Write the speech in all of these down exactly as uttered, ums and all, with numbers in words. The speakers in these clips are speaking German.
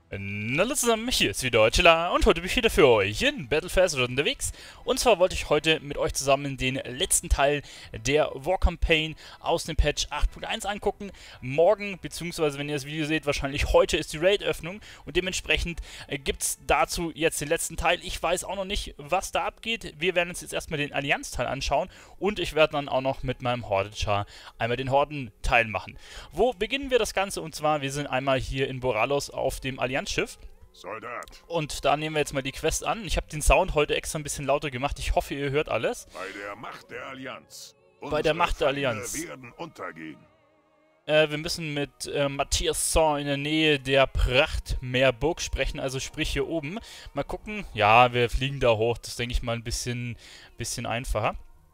Hallo zusammen, hier ist wieder Chilla und heute bin ich wieder für euch in Battlefest unterwegs. Und zwar wollte ich heute mit euch zusammen den letzten Teil der War Campaign aus dem Patch acht Punkt eins angucken. Morgen, beziehungsweise wenn ihr das Video seht, wahrscheinlich heute ist die Raid-Öffnung und dementsprechend äh, gibt es dazu jetzt den letzten Teil. Ich weiß auch noch nicht, was da abgeht. Wir werden uns jetzt erstmal den Allianz-Teil anschauen und ich werde dann auch noch mit meinem Horde-Char einmal den Horden-Teil machen. Wo beginnen wir das Ganze? Und zwar, wir sind einmal hier in Boralos auf dem Allianz Schiff. Soldat. Und da nehmen wir jetzt mal die Quest an. Ich habe den Sound heute extra ein bisschen lauter gemacht. Ich hoffe, ihr hört alles. Bei der Macht der Allianz. Bei der Macht der Allianz. Feinde werden untergehen. Äh, wir müssen mit äh, Matthias Saint in der Nähe der Prachtmeerburg sprechen, also sprich hier oben. Mal gucken. Ja, wir fliegen da hoch. Das denke ich mal ein bisschen, bisschen einfacher.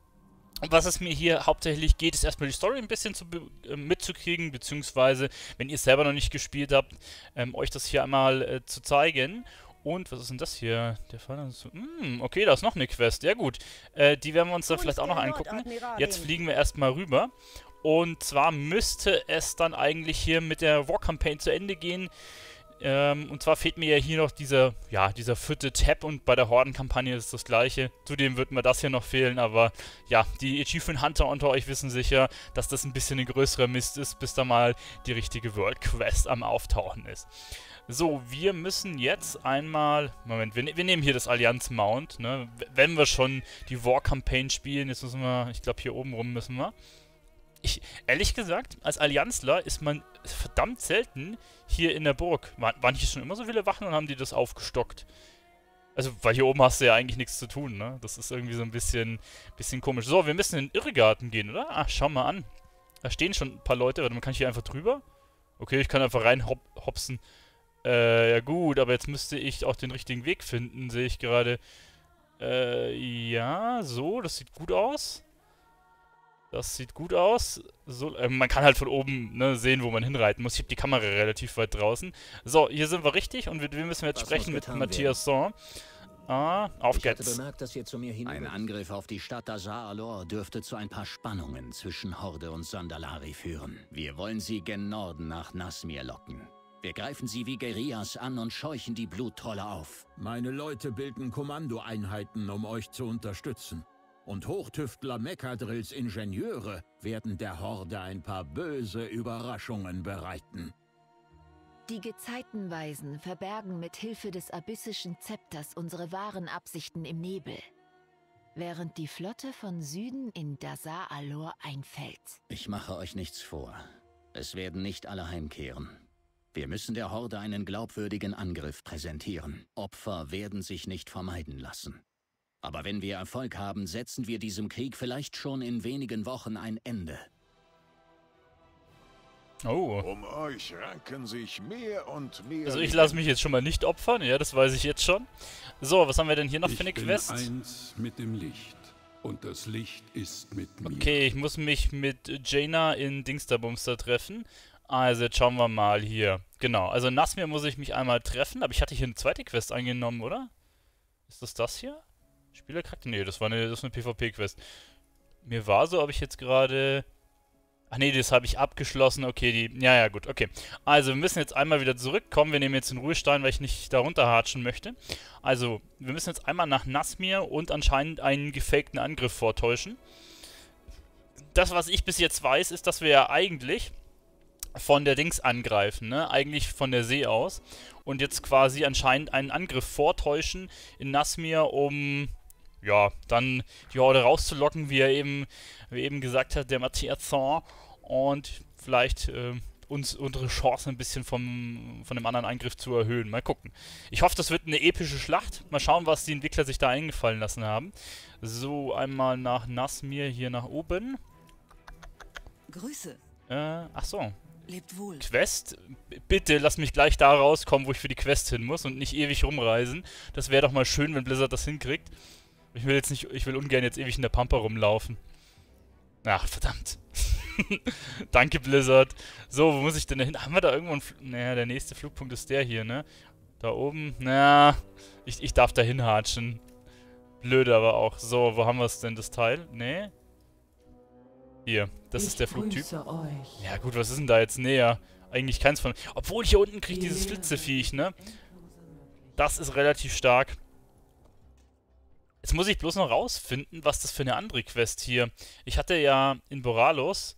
Und was es mir hier hauptsächlich geht, ist erstmal die Story ein bisschen zu, äh, mitzukriegen, beziehungsweise, wenn ihr es selber noch nicht gespielt habt, ähm, euch das hier einmal äh, zu zeigen. Und, was ist denn das hier? Der Fall ist so, mm, okay, da ist noch eine Quest. Ja gut, äh, die werden wir uns da vielleicht auch noch angucken. Jetzt fliegen wir erstmal rüber. Und zwar müsste es dann eigentlich hier mit der War Campaign zu Ende gehen. Ähm, und zwar fehlt mir ja hier noch dieser, ja, dieser vierte Tab und bei der Horden-Kampagne ist das gleiche. Zudem wird mir das hier noch fehlen, aber ja, die Achievement Hunter unter euch wissen sicher, dass das ein bisschen ein größerer Mist ist, bis da mal die richtige World Quest am Auftauchen ist. So, wir müssen jetzt einmal, Moment, wir, wir nehmen hier das Allianz Mount, ne, wenn wir schon die War Campaign spielen, jetzt müssen wir, ich glaube hier oben rum müssen wir. Ich, ehrlich gesagt, als Allianzler ist man verdammt selten hier in der Burg. War, waren hier schon immer so viele Wachen und haben die das aufgestockt? Also, weil hier oben hast du ja eigentlich nichts zu tun, ne? Das ist irgendwie so ein bisschen, bisschen komisch. So, wir müssen in den Irrgarten gehen, oder? Ach, schau mal an. Da stehen schon ein paar Leute. Warte, man kann ich hier einfach drüber? Okay, ich kann einfach rein hop hopsen. Äh, ja gut, aber jetzt müsste ich auch den richtigen Weg finden, sehe ich gerade. Äh, ja, so, das sieht gut aus. Das sieht gut aus. So, äh, man kann halt von oben ne, sehen, wo man hinreiten muss. Ich habe die Kamera relativ weit draußen. So, hier sind wir richtig und wir, wir müssen jetzt Was sprechen muss mit getan Matthias Saint. Ah, auf Ich hatte geht's. bemerkt, dass ihr zu mir hin. Ein Angriff auf die Stadt Dazar Alor dürfte zu ein paar Spannungen zwischen Horde und Sandalari führen. Wir wollen sie gen Norden nach Nasmir locken. Wir greifen sie wie Guerillas an und scheuchen die Bluttrolle auf. Meine Leute bilden Kommandoeinheiten, um euch zu unterstützen. Und Hochtüftler Mekadrills Ingenieure werden der Horde ein paar böse Überraschungen bereiten. Die Gezeitenweisen verbergen mit Hilfe des abyssischen Zepters unsere wahren Absichten im Nebel. Während die Flotte von Süden in Dazar Alor einfällt. Ich mache euch nichts vor. Es werden nicht alle heimkehren. Wir müssen der Horde einen glaubwürdigen Angriff präsentieren. Opfer werden sich nicht vermeiden lassen. Aber wenn wir Erfolg haben, setzen wir diesem Krieg vielleicht schon in wenigen Wochen ein Ende. Oh. Um euch ranken sich mehr und mehr... Also ich lasse mich jetzt schon mal nicht opfern, ja, das weiß ich jetzt schon. So, was haben wir denn hier noch für eine Quest? Ich bin eins mit dem Licht und das Licht ist mit mir. Okay, ich muss mich mit Jaina in Dingsterbumster treffen. Also jetzt schauen wir mal hier. Genau, also in Nasmir muss ich mich einmal treffen, aber ich hatte hier eine zweite Quest angenommen, oder? Ist das das hier? Spielercharakter? Nee, das war eine, das ist eine PvP-Quest. Mir war so, ob ich jetzt gerade... Ach nee, das habe ich abgeschlossen. Okay, die... Ja, ja, gut, okay. Also, wir müssen jetzt einmal wieder zurückkommen. Wir nehmen jetzt den Ruhestein, weil ich nicht da runterhatschen möchte. Also, wir müssen jetzt einmal nach Nasmir und anscheinend einen gefakten Angriff vortäuschen. Das, was ich bis jetzt weiß, ist, dass wir ja eigentlich von der Dings angreifen, ne? Eigentlich von der See aus. Und jetzt quasi anscheinend einen Angriff vortäuschen in Nasmir, um... ja, dann die Horde rauszulocken, wie er eben, wie eben gesagt hat, der Matthias Saint, und vielleicht äh, uns unsere Chancen ein bisschen vom, von dem anderen Angriff zu erhöhen. Mal gucken. Ich hoffe, das wird eine epische Schlacht. Mal schauen, was die Entwickler sich da eingefallen lassen haben. So, einmal nach Nasmir, hier nach oben. Grüße. Äh, ach so. Lebt wohl. Quest? Bitte lass mich gleich da rauskommen, wo ich für die Quest hin muss und nicht ewig rumreisen. Das wäre doch mal schön, wenn Blizzard das hinkriegt. Ich will jetzt nicht, ich will ungern jetzt ewig in der Pampa rumlaufen. Ach, verdammt. Danke, Blizzard. So, wo muss ich denn hin? Haben wir da irgendwo einen... Fl naja, der nächste Flugpunkt ist der hier, ne? Da oben. Naja, ich, ich darf da hinhatschen. Blöde aber auch. So, wo haben wir es denn, das Teil? Nee. Hier, das Ich ist der Flugtyp. grüße euch. Ja gut, was ist denn da jetzt näher? eigentlich keins von... Obwohl, hier unten kriegt dieses Flitzeviech, ne? Das ist relativ stark. Jetzt muss ich bloß noch rausfinden, was das für eine andere Quest hier... Ich hatte ja in Boralos...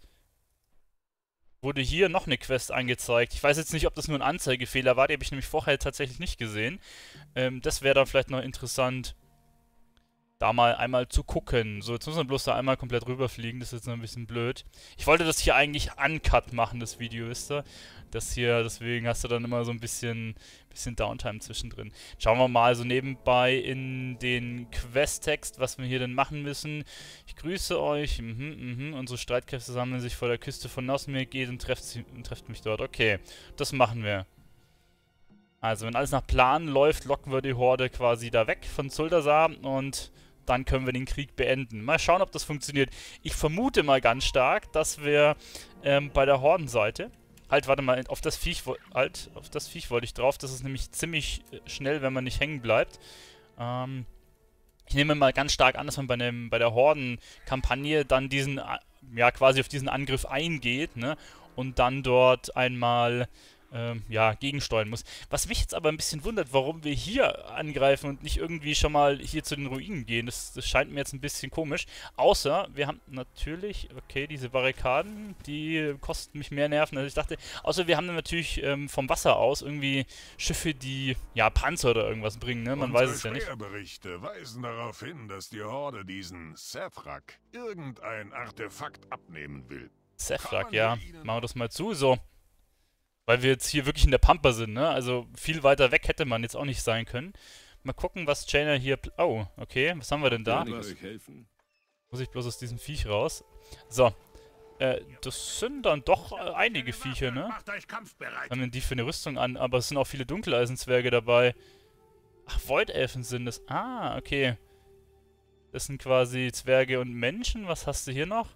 wurde hier noch eine Quest angezeigt. Ich weiß jetzt nicht, ob das nur ein Anzeigefehler war, die habe ich nämlich vorher tatsächlich nicht gesehen. Ähm, das wäre dann vielleicht noch interessant, da mal einmal zu gucken. So, jetzt muss man bloß da einmal komplett rüberfliegen, das ist jetzt noch ein bisschen blöd. Ich wollte das hier eigentlich uncut machen, das Video, wisst ihr? Das hier, deswegen hast du dann immer so ein bisschen, bisschen Downtime zwischendrin. Schauen wir mal so nebenbei in den Quest-Text, was wir hier denn machen müssen. Ich grüße euch, mhm, mhm. Unsere Streitkräfte sammeln sich vor der Küste von Nosmir, geht und trefft, sie, und trefft mich dort. Okay, das machen wir. Also, wenn alles nach Plan läuft, locken wir die Horde quasi da weg von Zuldasar und dann können wir den Krieg beenden. Mal schauen, ob das funktioniert. Ich vermute mal ganz stark, dass wir ähm, bei der Hordenseite... Halt, warte mal, auf das Viech, halt, auf das Viech wollte ich drauf. Das ist nämlich ziemlich schnell, wenn man nicht hängen bleibt. Ähm, ich nehme mal ganz stark an, dass man bei, einem, bei der Horden-Kampagne dann diesen, ja, quasi auf diesen Angriff eingeht, ne? Und dann dort einmal, ähm, ja, gegensteuern muss. Was mich jetzt aber ein bisschen wundert, warum wir hier angreifen und nicht irgendwie schon mal hier zu den Ruinen gehen. Das, das scheint mir jetzt ein bisschen komisch. Außer, wir haben natürlich, okay, diese Barrikaden, die kosten mich mehr Nerven, als ich dachte. Außer wir haben dann natürlich ähm, vom Wasser aus irgendwie Schiffe, die, ja, Panzer oder irgendwas bringen, ne? Man weiß es ja nicht. Berichte weisen darauf hin, dass die Horde diesen Sethrak irgendein Artefakt abnehmen will. Sethrak, ja. Machen wir das mal zu, so. Weil wir jetzt hier wirklich in der Pampa sind, ne? Also viel weiter weg hätte man jetzt auch nicht sein können. Mal gucken, was Jaina hier... Oh, okay. Was haben wir denn da? Kann ich euch helfen? Muss ich bloß aus diesem Viech raus. So. Äh, das sind dann doch äh, einige Viecher, ne? Was haben denn die für eine Rüstung an? Aber es sind auch viele Dunkeleisenzwerge dabei. Ach, Void-Elfen sind es. Ah, okay. Das sind quasi Zwerge und Menschen. Was hast du hier noch?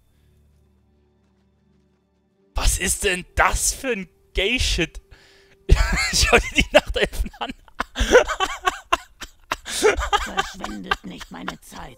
Was ist denn das für ein Gay-Shit? Schau dir die Nachtelfen an. Verschwendet nicht meine Zeit.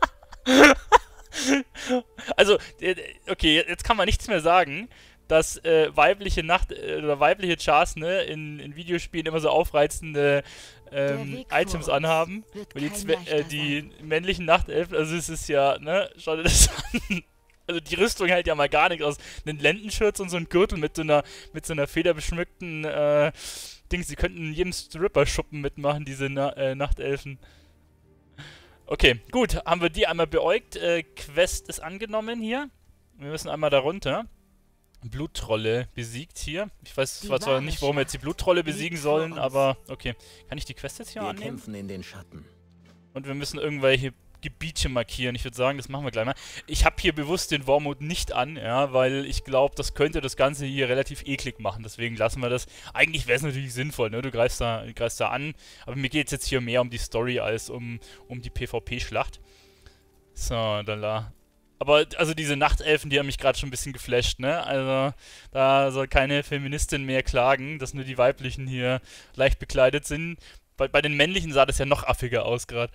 Also, okay, jetzt kann man nichts mehr sagen, dass äh, weibliche Nacht äh, oder weibliche Chars, ne, in, in Videospielen immer so aufreizende ähm, Items anhaben. Und die, Zwe äh, die männlichen Nachtelfen, also es ist ja, ne, schau dir das an. Also die Rüstung hält ja mal gar nichts aus. Einen Lendenschurz und so ein Gürtel mit so einer, mit so einer federbeschmückten äh, Dings. Die könnten in jedem Stripper-Schuppen mitmachen, diese Na äh, Nachtelfen. Okay, gut. Haben wir die einmal beäugt. Äh, Quest ist angenommen hier. Wir müssen einmal da runter. Bluttrolle besiegt hier. Ich weiß zwar, zwar nicht, warum wir jetzt die Bluttrolle besiegen sollen, aber okay. Kann ich die Quest jetzt hier wir annehmen? Kämpfen in den Schatten. Und wir müssen irgendwelche Gebiete markieren. Ich würde sagen, das machen wir gleich mal. Ich habe hier bewusst den War-Mode nicht an, ja, weil ich glaube, das könnte das Ganze hier relativ eklig machen. Deswegen lassen wir das. Eigentlich wäre es natürlich sinnvoll, ne? Du greifst da, du greifst da an. Aber mir geht es jetzt hier mehr um die Story als um, um die PvP-Schlacht. So, dann la. Aber, also diese Nachtelfen, die haben mich gerade schon ein bisschen geflasht, ne? Also, da soll keine Feministin mehr klagen, dass nur die weiblichen hier leicht bekleidet sind. Bei, bei den männlichen sah das ja noch affiger aus gerade.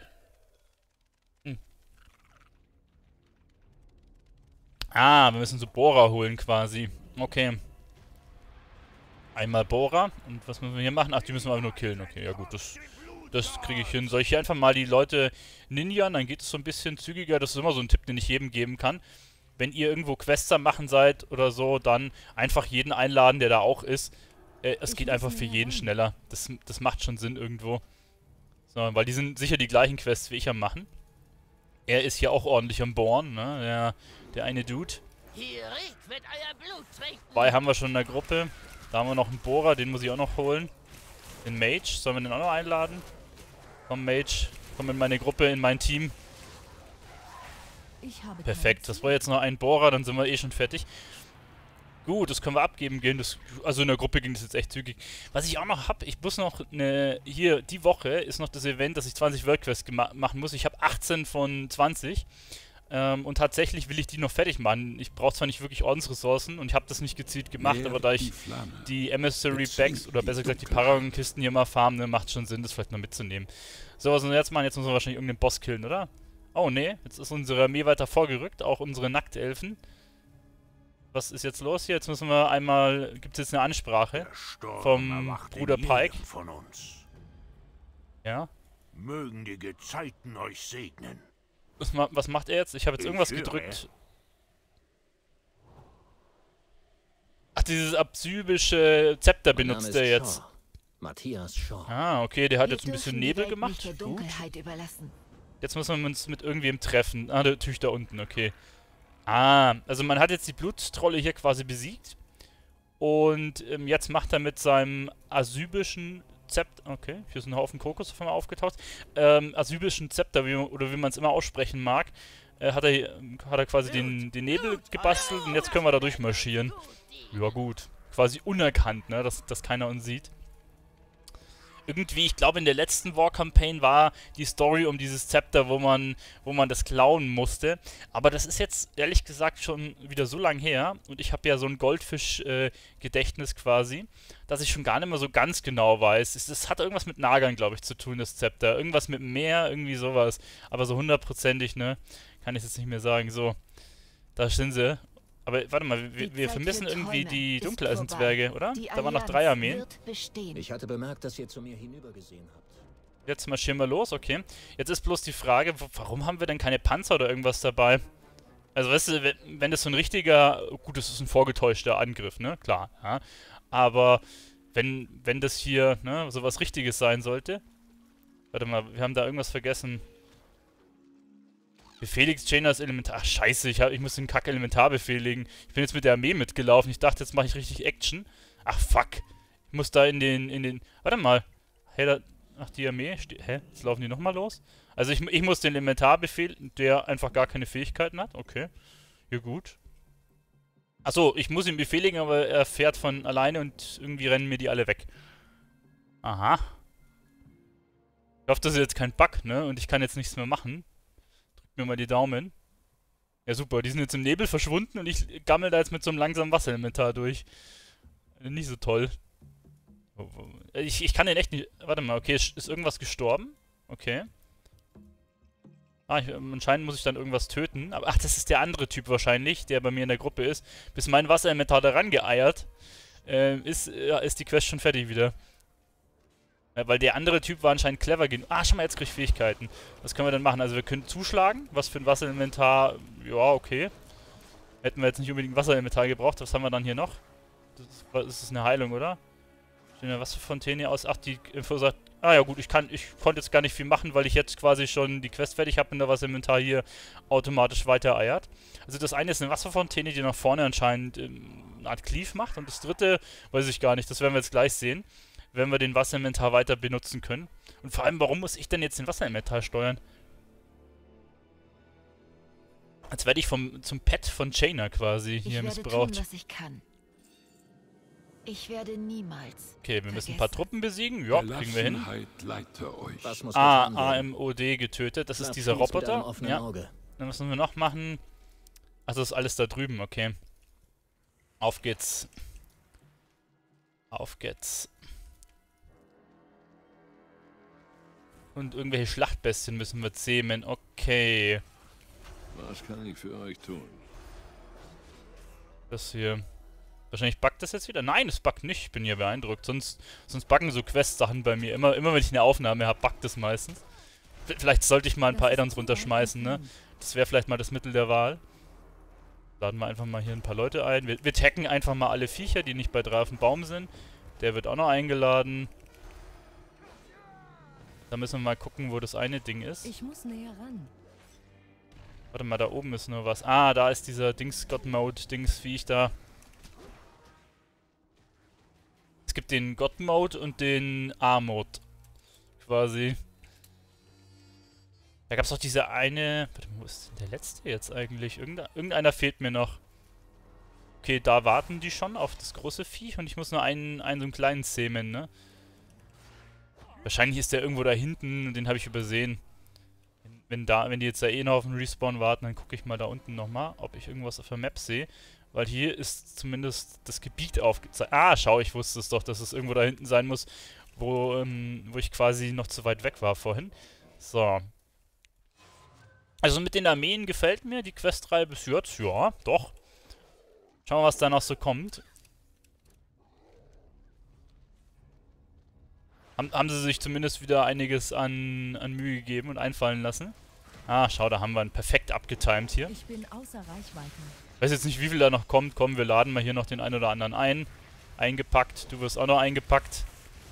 Ah, wir müssen so Bohrer holen quasi. Okay. Einmal Bohrer. Und was müssen wir hier machen? Ach, die müssen wir einfach nur killen. Okay, ja gut, das, das kriege ich hin. Soll ich hier einfach mal die Leute ninjan? Dann geht es so ein bisschen zügiger. Das ist immer so ein Tipp, den ich jedem geben kann. Wenn ihr irgendwo Quests am machen seid oder so, dann einfach jeden einladen, der da auch ist. Äh, es geht einfach für jeden schneller. Das, das macht schon Sinn irgendwo. So, weil die sind sicher die gleichen Quests wie ich am machen. Er ist hier auch ordentlich am Bohren, ne? Der, der eine Dude. Zwei haben wir schon in der Gruppe. Da haben wir noch einen Bohrer, den muss ich auch noch holen. Den Mage, sollen wir den auch noch einladen? Komm, Mage, komm in meine Gruppe, in mein Team. Perfekt, das war jetzt noch ein Bohrer, dann sind wir eh schon fertig. Gut, das können wir abgeben gehen. Das, also in der Gruppe ging das jetzt echt zügig. Was ich auch noch habe, ich muss noch eine, hier, die Woche ist noch das Event, dass ich zwanzig Worldquests machen muss. Ich habe achtzehn von zwanzig. Ähm, und tatsächlich will ich die noch fertig machen. Ich brauche zwar nicht wirklich Ordensressourcen und ich habe das nicht gezielt gemacht, aber da ich die Emissary Bags oder besser gesagt die Paragon-Kisten hier mal farm, ne, macht schon Sinn, das vielleicht mal mitzunehmen. So, was müssen wir jetzt machen? Jetzt müssen wir wahrscheinlich irgendeinen Boss killen, oder? Oh, ne, jetzt ist unsere Armee weiter vorgerückt, auch unsere Nacktelfen. Was ist jetzt los hier? Jetzt müssen wir einmal... Gibt es jetzt eine Ansprache Der Sturm vom erwacht in Bruder Pike? jedem von uns. Ja. Mögen die Gezeiten euch segnen. Was, ma was macht er jetzt? Ich habe jetzt Ich irgendwas höre. gedrückt. Ach, dieses absybische Zepter Mein Name benutzt ist er jetzt. Shaw. Matthias Shaw. Ah, okay, der hat Wir jetzt ein bisschen dürfen die Nebel Welt gemacht. nicht der Gut. Dunkelheit überlassen. Jetzt müssen wir uns mit irgendwem treffen. Ah, natürlich da unten, okay. Ah, also man hat jetzt die Bluttrolle hier quasi besiegt. Und ähm, jetzt macht er mit seinem asybischen Zepter... Okay, hier ist ein Haufen Kokos auf einmal aufgetaucht. Ähm, asybischen Zepter, wie, oder wie man es immer aussprechen mag, äh, hat, er, hier- hat er quasi den, den Nebel gebastelt und jetzt können wir da durchmarschieren. Ja gut, quasi unerkannt, ne, dass, dass keiner uns sieht. Irgendwie, ich glaube in der letzten War-Campaign war die Story um dieses Zepter, wo man, wo man das klauen musste. Aber das ist jetzt ehrlich gesagt schon wieder so lang her und ich habe ja so ein Goldfisch-Gedächtnis quasi, dass ich schon gar nicht mehr so ganz genau weiß. Es, es hat irgendwas mit Nagern, glaube ich, zu tun, das Zepter. Irgendwas mit Meer, irgendwie sowas. Aber so hundertprozentig, ne, kann ich jetzt nicht mehr sagen. So, da sind sie. Aber warte mal, wir, Die wir Zeit vermissen für irgendwie Träume die ist Dunkeleisenzwerge, oder? Die Da waren noch Allianz drei Armeen. wird bestehen. Ich hatte bemerkt, dass ihr zu mir hinübergesehen habt. Jetzt marschieren wir los, okay. Jetzt ist bloß die Frage, w- warum haben wir denn keine Panzer oder irgendwas dabei? Also weißt du, wenn, wenn das so ein richtiger, gut, das ist ein vorgetäuschter Angriff, ne? Klar, ja. Aber wenn, wenn das hier, ne, sowas Richtiges sein sollte. Warte mal, wir haben da irgendwas vergessen. Befehligt Jaina das Elementar. Ach, scheiße, ich, hab, ich muss den Kack-Elementar befehligen. Ich bin jetzt mit der Armee mitgelaufen. Ich dachte, jetzt mache ich richtig Action. Ach, fuck. Ich muss da in den, in den... Warte mal. Hey, da... Ach, die Armee... Ste Hä? Jetzt laufen die nochmal los? Also ich, ich muss den Elementar befehlen, der einfach gar keine Fähigkeiten hat. Okay. Ja, gut. Achso, ich muss ihn befehligen, aber er fährt von alleine und irgendwie rennen mir die alle weg. Aha. Ich hoffe, das ist jetzt kein Bug, ne? Und ich kann jetzt nichts mehr machen. Mir mal die Daumen. Ja, super. Die sind jetzt im Nebel verschwunden und ich gammel da jetzt mit so einem langsamen Wasserelementar durch. Nicht so toll. Ich, ich kann den echt nicht... Warte mal, okay, ist ist irgendwas gestorben? Okay. Ah, ich, anscheinend muss ich dann irgendwas töten. Aber, ach, das ist der andere Typ wahrscheinlich, der bei mir in der Gruppe ist. Bis mein Wasserelementar da rangeeiert, äh, ist, äh, ist die Quest schon fertig wieder. Weil der andere Typ war anscheinend clever genug. Ah, schau mal, jetzt krieg ich Fähigkeiten. Was können wir denn machen? Also wir können zuschlagen. Was für ein Wasserelementar? Ja, okay. Hätten wir jetzt nicht unbedingt ein Wasserelementar gebraucht. Was haben wir dann hier noch? Das ist, was, ist das eine Heilung, oder? Stehen da was für Fontäne aus? Ach, die Info sagt... Ah ja gut, ich kann, ich konnte jetzt gar nicht viel machen, weil ich jetzt quasi schon die Quest fertig habe und da Wasserelementar hier automatisch weiter eiert. Also das eine ist eine Wasserfontäne, die nach vorne anscheinend ähm, eine Art Cleave macht. Und das dritte weiß ich gar nicht. Das werden wir jetzt gleich sehen, wenn wir den Wasserelementar weiter benutzen können. Und vor allem, warum muss ich denn jetzt den Wasserelementar steuern? Als werde ich vom, zum Pet von Jaina quasi hier Ich werde missbraucht. tun, was ich kann. Ich werde niemals Okay, wir müssen ein paar vergessen. Truppen besiegen. Ja, kriegen wir hin. Gelassenheit leite euch. Was muss Ah, getan werden? A M O D getötet. Das ist Bleibt dieser stets mit einem Roboter. offenen Ja, Auge. dann müssen wir noch machen. Also ist alles da drüben, okay. Auf geht's. Auf geht's. Und irgendwelche Schlachtbestien müssen wir zähmen. Okay. Was kann ich für euch tun? Das hier. Wahrscheinlich buggt das jetzt wieder. Nein, es buggt nicht. Ich bin hier beeindruckt. Sonst, sonst buggen so Quest-Sachen bei mir. Immer, immer wenn ich eine Aufnahme habe, buggt es meistens. V- Vielleicht sollte ich mal ein paar Add-ons runterschmeißen, ne? Das wäre vielleicht mal das Mittel der Wahl. Laden wir einfach mal hier ein paar Leute ein. Wir, wir taggen einfach mal alle Viecher, die nicht bei drei auf dem Baum sind. Der wird auch noch eingeladen. Da müssen wir mal gucken, wo das eine Ding ist. Ich muss näher ran. Warte mal, da oben ist nur was. Ah, da ist dieser Dings-God-Mode-Dings-Viech da. Es gibt den God-Mode und den A-Mode. Quasi. Da gab es doch diese eine... Warte mal, wo ist denn der letzte jetzt eigentlich? Irgende, irgendeiner fehlt mir noch. Okay, da warten die schon auf das große Viech und ich muss nur einen, einen so einen kleinen zähmen, ne? Wahrscheinlich ist der irgendwo da hinten und den habe ich übersehen. Wenn, wenn, da, wenn die jetzt da eh noch auf den Respawn warten, dann gucke ich mal da unten nochmal, ob ich irgendwas auf der Map sehe. Weil hier ist zumindest das Gebiet aufgezeigt. Ah, schau, ich wusste es doch, dass es irgendwo da hinten sein muss, wo, ähm, wo ich quasi noch zu weit weg war vorhin. So. Also mit den Armeen gefällt mir die Questreihe bis jetzt, ja, doch. Schauen wir, was da noch so kommt. Haben, haben sie sich zumindest wieder einiges an, an Mühe gegeben und einfallen lassen. Ah, schau, da haben wir ihn perfekt abgetimt hier. Ich bin außer Reichweite. Ich weiß jetzt nicht, wie viel da noch kommt. Komm, wir laden mal hier noch den einen oder anderen ein. Eingepackt. Du wirst auch noch eingepackt.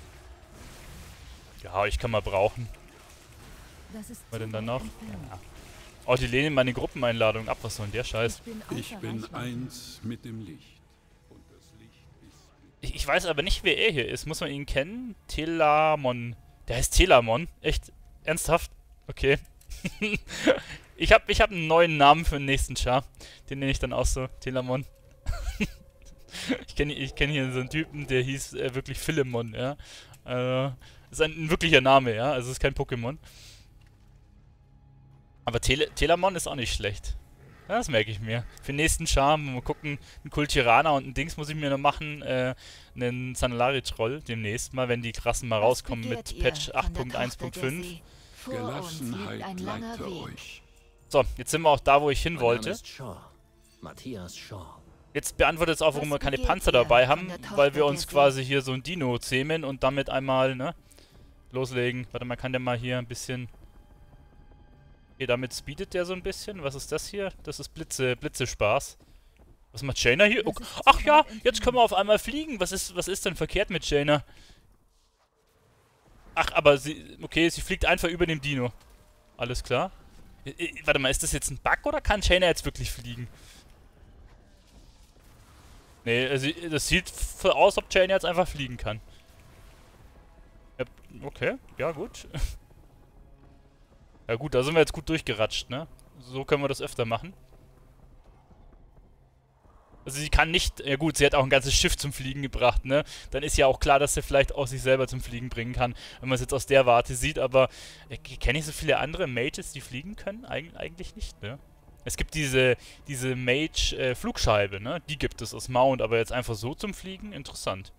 Ja, ich kann mal brauchen. Das ist Was war denn zu dann weit noch? entfernt. Ja. Oh, die lehnen meine Gruppeneinladung ab. Was soll denn der Scheiß? Ich bin außer Ich bin Reichweite. eins mit dem Licht. Und das Licht ist... Ich, ich weiß aber nicht, wer er hier ist. Muss man ihn kennen? Telamon. Der heißt Telamon? Echt? Ernsthaft? Okay. ich habe ich hab einen neuen Namen für den nächsten Char. Den nenne ich dann auch so. Telamon. ich kenne ich kenn hier so einen Typen, der hieß äh, wirklich Philemon, ja. Äh, ist ein, ein wirklicher Name, ja. Also ist kein Pokémon. Aber Tele Telamon ist auch nicht schlecht. Ja, das merke ich mir. Für den nächsten Charme, mal gucken, einen Kultirana und ein Dings muss ich mir noch machen, äh, einen Sanalari-Troll demnächst mal, wenn die krassen mal Was rauskommen begehrt mit ihr Patch von acht der Punkt eins Punkt Tochter der fünf. See? Vor uns liegt Gelassenheit ein langer leite Weg. euch. So, jetzt sind wir auch da, wo ich hin Mein wollte. Name ist Shaw. Matthias Shaw. Jetzt beantwortet es auch, warum Was wir keine begehrt Panzer ihr dabei von haben, der Tochter weil wir der uns See? quasi hier so ein Dino zähmen und damit einmal, ne, loslegen. Warte mal, kann der mal hier ein bisschen... Okay, damit speedet der so ein bisschen. Was ist das hier? Das ist Blitze, Blitzespaß. Was macht Jaina hier? Oh, ach ja, jetzt können wir auf einmal fliegen. Was ist, was ist denn verkehrt mit Jaina? Ach, aber sie, okay, sie fliegt einfach über dem Dino. Alles klar. I, I, warte mal, ist das jetzt ein Bug oder kann Jaina jetzt wirklich fliegen? Nee, also, das sieht so aus, ob Jaina jetzt einfach fliegen kann. Ja, okay, ja gut. Ja gut, da sind wir jetzt gut durchgeratscht, ne? So können wir das öfter machen. Also sie kann nicht... Ja gut, sie hat auch ein ganzes Schiff zum Fliegen gebracht, ne? Dann ist ja auch klar, dass sie vielleicht auch sich selber zum Fliegen bringen kann, wenn man es jetzt aus der Warte sieht, aber... Äh, kenne ich so viele andere Mages, die fliegen können? Eig eigentlich nicht, ne? Es gibt diese, diese Mage-Flugscheibe, ne? Die gibt es aus Mount, aber jetzt einfach so zum Fliegen? Interessant.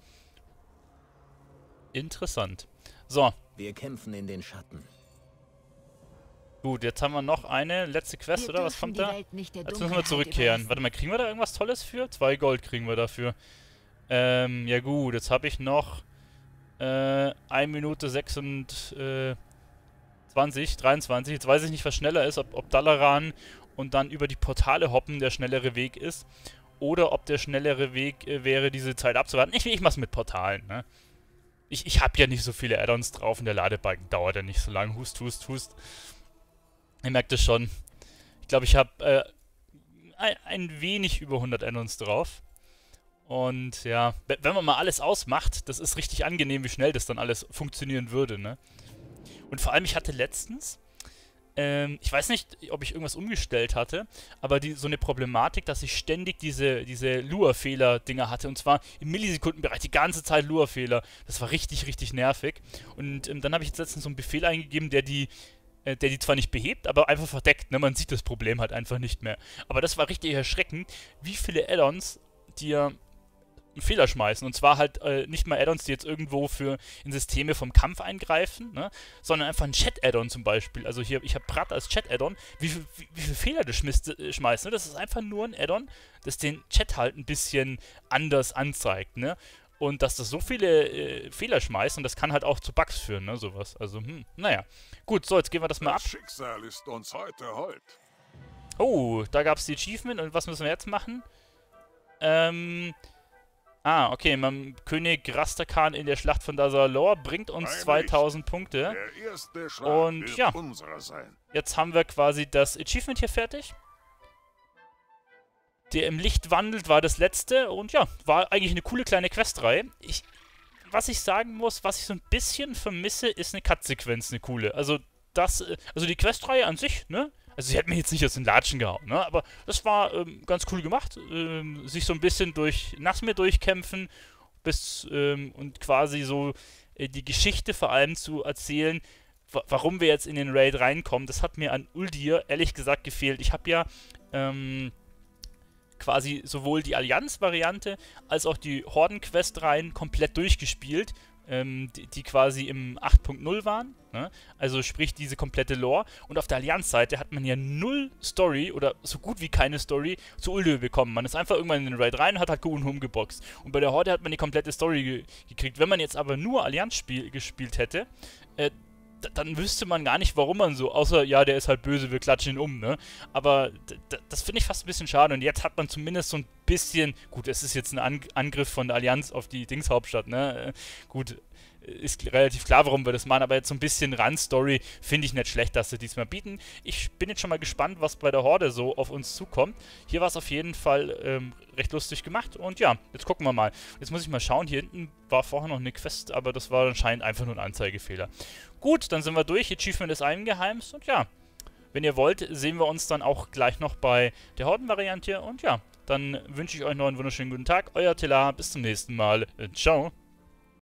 Interessant. So. Wir kämpfen in den Schatten. Gut, jetzt haben wir noch eine letzte Quest, Wir oder? Was dürfen kommt die da? Welt nicht der Jetzt müssen wir Dunkelheit zurückkehren. überlassen. Warte mal, kriegen wir da irgendwas Tolles für? Zwei Gold kriegen wir dafür. Ähm, ja gut, jetzt habe ich noch äh, eine Minute sechsundzwanzig, dreiundzwanzig. Jetzt weiß ich nicht, was schneller ist, ob, ob Dalaran und dann über die Portale hoppen der schnellere Weg ist. Oder ob der schnellere Weg äh, wäre, diese Zeit abzuwarten. Ich, ich mach's mit Portalen, ne? Ich, ich habe ja nicht so viele Add-ons drauf und der Ladebalken dauert ja nicht so lang. Hust, hust, hust. Ihr merkt es schon. Ich glaube, ich habe äh, ein, ein wenig über hundert Add-ons drauf. Und ja, wenn man mal alles ausmacht, das ist richtig angenehm, wie schnell das dann alles funktionieren würde, ne? Und vor allem, ich hatte letztens, ähm, ich weiß nicht, ob ich irgendwas umgestellt hatte, aber die, so eine Problematik, dass ich ständig diese, diese Lua-Fehler-Dinger hatte. Und zwar im Millisekundenbereich, die ganze Zeit Lua-Fehler. Das war richtig, richtig nervig. Und ähm, dann habe ich jetzt letztens so einen Befehl eingegeben, der die der die zwar nicht behebt, aber einfach verdeckt, ne? Man sieht das Problem halt einfach nicht mehr. Aber das war richtig erschreckend, wie viele Add-ons dir einen Fehler schmeißen. Und zwar halt äh, nicht mal Add-ons, die jetzt irgendwo für in Systeme vom Kampf eingreifen, ne? Sondern einfach ein Chat-Add-on zum Beispiel. Also hier, ich habe Prat als Chat-Add-on, wie, viel, wie, wie viele Fehler das schmisst, äh, schmeißt, ne? Das ist einfach nur ein Add-on, das den Chat halt ein bisschen anders anzeigt, ne? Und dass das so viele äh, Fehler schmeißt und das kann halt auch zu Bugs führen, ne, sowas. Also, hm, naja. Gut, so, jetzt gehen wir das mal ab. Das Schicksal ist uns heute hold. Oh, da gab es die Achievement und was müssen wir jetzt machen? Ähm, ah, okay, man, König Rastakhan in der Schlacht von Dazalor bringt uns Freilich. zweitausend Punkte. Der erste Schlag Und wird ja. unserer sein. Jetzt haben wir quasi das Achievement hier fertig. Der im Licht wandelt war das letzte und ja, war eigentlich eine coole kleine Questreihe. Ich, was ich sagen muss, was ich so ein bisschen vermisse, ist eine Cut-Sequenz, eine coole. Also das, also die Questreihe an sich, ne? Also sie hat mir jetzt nicht aus den Latschen gehauen, ne? Aber das war ähm, ganz cool gemacht. Ähm, sich so ein bisschen durch Nasmir durchkämpfen bis ähm, und quasi so äh, die Geschichte vor allem zu erzählen, wa warum wir jetzt in den Raid reinkommen. Das hat mir an Uldir ehrlich gesagt gefehlt. Ich habe ja ähm, quasi sowohl die Allianz-Variante als auch die Horden-Quest rein komplett durchgespielt. ähm, die, die quasi im acht Punkt null waren. Ne? Also sprich diese komplette Lore. Und auf der Allianz-Seite hat man ja null Story oder so gut wie keine Story zu Uldö bekommen. Man ist einfach irgendwann in den Raid rein und hat halt Go und Home geboxt. Und bei der Horde hat man die komplette Story ge gekriegt. Wenn man jetzt aber nur Allianz spiel gespielt hätte, äh, dann wüsste man gar nicht, warum man so, außer, ja, der ist halt böse, wir klatschen ihn um, ne? Aber das finde ich fast ein bisschen schade. Und jetzt hat man zumindest so ein bisschen, gut, es ist jetzt ein An Angriff von der Allianz auf die Dingshauptstadt, ne? Äh, gut, ist relativ klar, warum wir das machen, aber jetzt so ein bisschen Run-Story finde ich nicht schlecht, dass sie diesmal bieten. Ich bin jetzt schon mal gespannt, was bei der Horde so auf uns zukommt. Hier war es auf jeden Fall ähm, recht lustig gemacht und ja, jetzt gucken wir mal. Jetzt muss ich mal schauen, hier hinten war vorher noch eine Quest, aber das war anscheinend einfach nur ein Anzeigefehler. Gut, dann sind wir durch, Achievement ist eingeheimst und ja, wenn ihr wollt, sehen wir uns dann auch gleich noch bei der Horden-Variante und ja, dann wünsche ich euch noch einen wunderschönen guten Tag. Euer Telar, bis zum nächsten Mal. Ciao.